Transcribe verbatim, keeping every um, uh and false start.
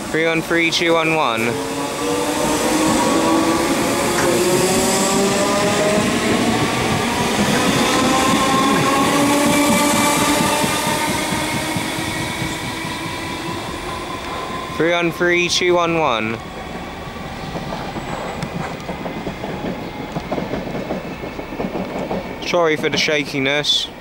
Three on three, two on one. Three on three, two on one. Sorry for the shakiness.